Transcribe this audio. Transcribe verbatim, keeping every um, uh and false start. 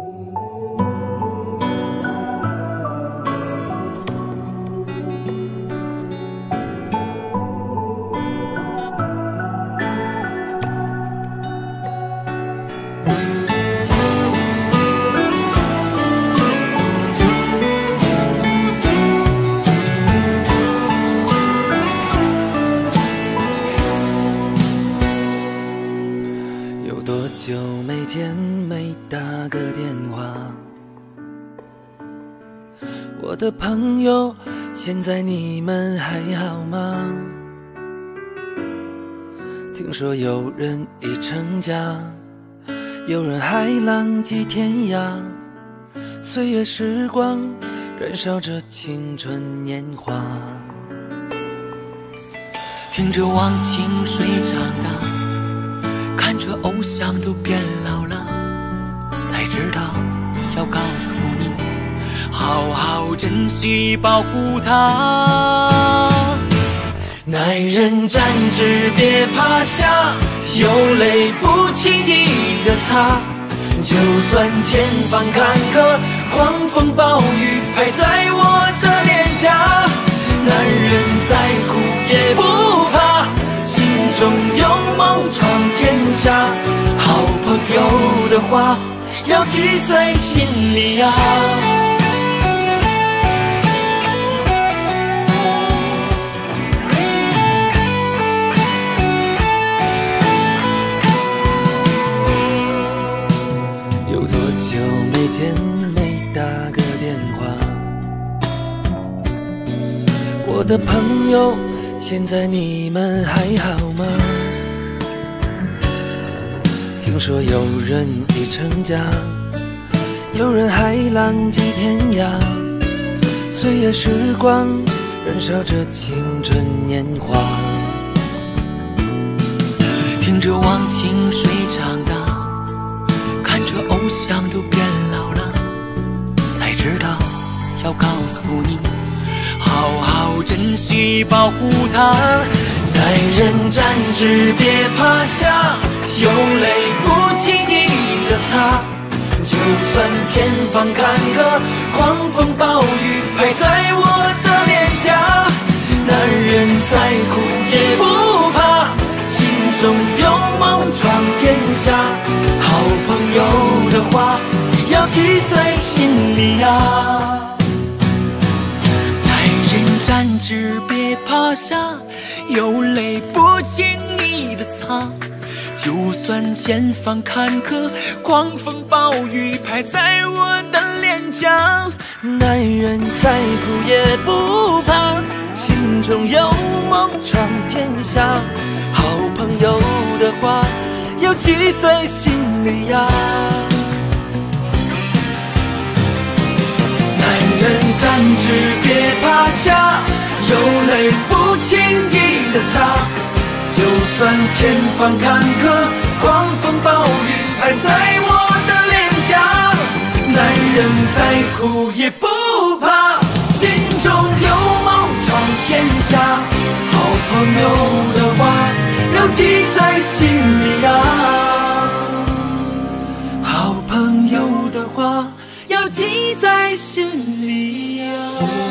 我的朋友，现在你们还好吗？听说有人已成家，有人还浪迹天涯。岁月时光燃烧着青春年华， 听着忘情水长大，看着偶像都变老了，才知道要告诉你，好好珍惜保护它。 男人站直别趴下，有泪不轻易的擦，就算前方坎坷，狂风暴雨拍在我的脸颊。男人再苦也不怕，心中有梦闯天下。好朋友的话要记在心里呀、啊。没打个电话，我的朋友，现在你们还好吗？听说有人已成家，有人还浪迹天涯。岁月时光燃烧着青春年华， 听着忘情水长大，看着偶像都变老了，才知道要告诉你，好好珍惜保护它。 男人站直别趴下，有泪不轻易的擦，就算前方坎坷，狂风暴雨拍在我的脸颊。男人再苦也不怕，心中有梦闯天下。好朋友的话要记在心里呀、啊。 男人站直别趴下，有泪不轻易的擦，就算前方坎坷，狂风暴雨拍在我的脸颊。 男人再苦也不怕，心中有梦闯天下。好朋友的话要记在心里呀、啊。男人站直别趴下，有泪不轻易的擦，就算前方坎坷，狂风暴雨拍在我的脸颊。男人再苦也不怕，心中有梦闯天下。好朋友的话要记在心里呀、啊，好朋友的话要记在心里呀、啊。